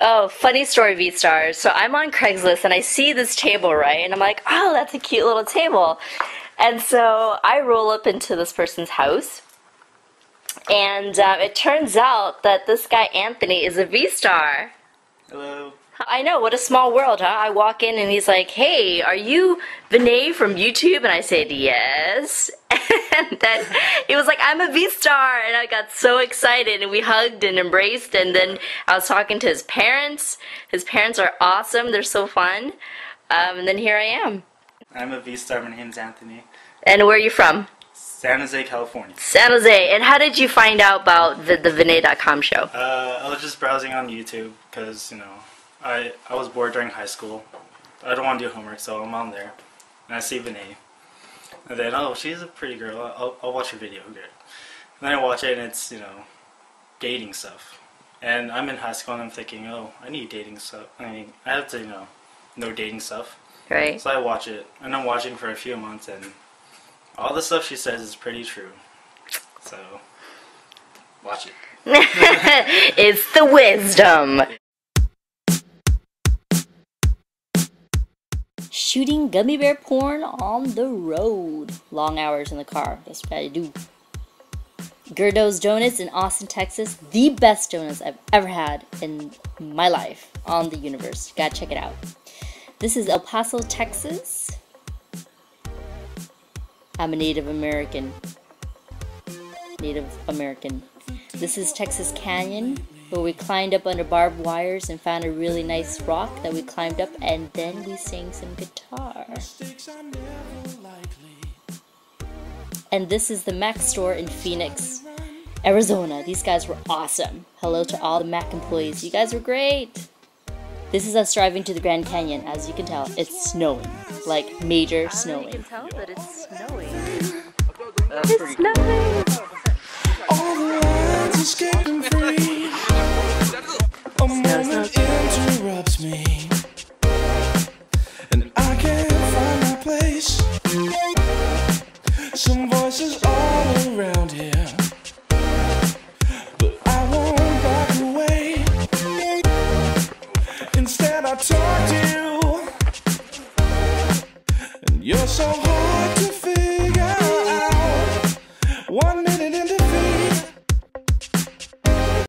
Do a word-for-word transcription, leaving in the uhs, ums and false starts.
Oh, funny story, V-Stars. So I'm on Craigslist and I see this table, right? And I'm like, oh, that's a cute little table. And so I roll up into this person's house. And um, it turns out that this guy, Anthony, is a V-Star. Hello. I know, what a small world, huh? I walk in and he's like, hey, are you Vanae from YouTube? And I said, yes. And then he was like, I'm a V-Star. And I got so excited and we hugged and embraced. And then I was talking to his parents. His parents are awesome. They're so fun. Um, and then here I am. I'm a V-Star. My name's Anthony. And where are you from? San Jose, California. San Jose. And how did you find out about the, the Vanae dot com show? Uh, I was just browsing on YouTube because, you know, I, I was bored during high school. I don't want to do homework, so I'm on there. And I see Vanae. And then, oh, she's a pretty girl. I'll, I'll watch her video. Okay. And then I watch it, and it's, you know, dating stuff. And I'm in high school, and I'm thinking, oh, I need dating stuff. I mean, I have to, you know, know dating stuff. Right. So I watch it. And I'm watching for a few months, and all the stuff she says is pretty true. So, watch it. It's the wisdom. Shooting gummy bear porn on the road. Long hours in the car. That's what I do. Gerdo's Donuts in Austin, Texas. The best donuts I've ever had in my life on the universe. You gotta check it out. This is El Paso, Texas. I'm a Native American. Native American. This is Texas Canyon, where we climbed up under barbed wires and found a really nice rock that we climbed up, and then we sang some guitar. And this is the Mac store in Phoenix, Arizona. These guys were awesome. Hello to all the Mac employees. You guys were great. This is us driving to the Grand Canyon. As you can tell, it's snowing. Like major snowing. You can tell that it's snowing. It's snowing. All the lines escaping free. A moment interrupts me, and I can't find my place. Some voices all around here, but I won't back away. Instead I talk to you, and you're so hard.